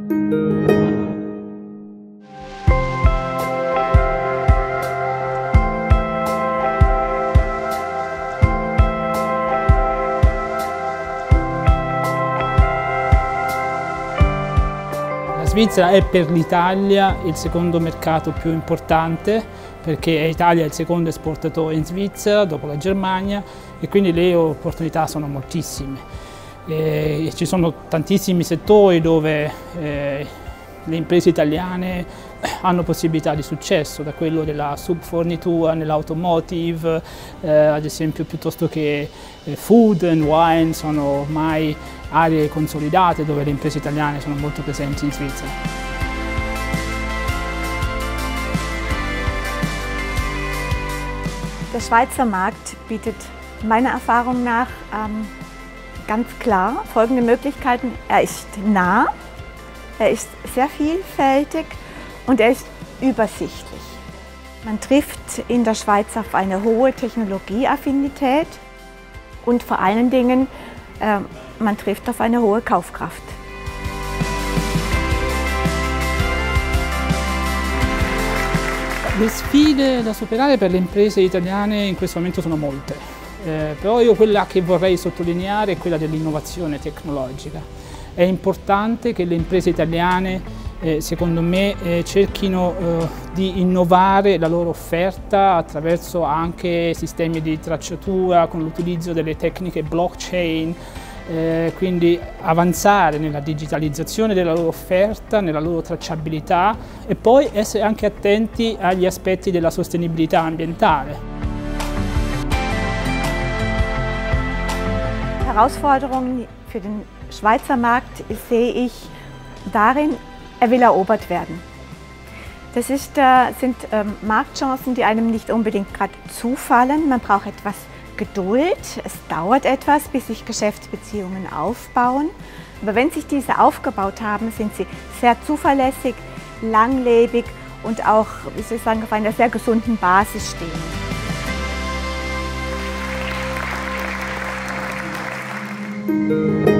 La Svizzera è per l'Italia il secondo mercato più importante, perché l'Italia è il secondo esportatore in Svizzera dopo la Germania e quindi le opportunità sono moltissime. Ci sono tantissimi settori dove le imprese italiane hanno possibilità di successo, da quello della subfornitura nell'automotive, ad esempio, piuttosto che food and wine, sono ormai aree consolidate dove le imprese italiane sono molto presenti in Svizzera. Der Schweizer Markt bietet meiner Erfahrung nach ganz klar folgende Möglichkeiten. Er ist nah, er ist sehr vielfältig und er ist übersichtlich. Man trifft in der Schweiz auf eine hohe Technologieaffinität und vor allen Dingen man trifft auf eine hohe Kaufkraft. Le sfide da superare per le imprese italiane in questo momento sono molte, però io quella che vorrei sottolineare è quella dell'innovazione tecnologica. È importante che le imprese italiane, secondo me, cerchino di innovare la loro offerta attraverso anche sistemi di tracciatura con l'utilizzo delle tecniche blockchain, quindi avanzare nella digitalizzazione della loro offerta, nella loro tracciabilità e poi essere anche attenti agli aspetti della sostenibilità ambientale. Herausforderungen für den Schweizer Markt sehe ich darin, er will erobert werden. Das sind Marktchancen, die einem nicht unbedingt gerade zufallen. Man braucht etwas Geduld, es dauert etwas, bis sich Geschäftsbeziehungen aufbauen. Aber wenn sich diese aufgebaut haben, sind sie sehr zuverlässig, langlebig und auch, wie soll ich sagen, auf einer sehr gesunden Basis stehen.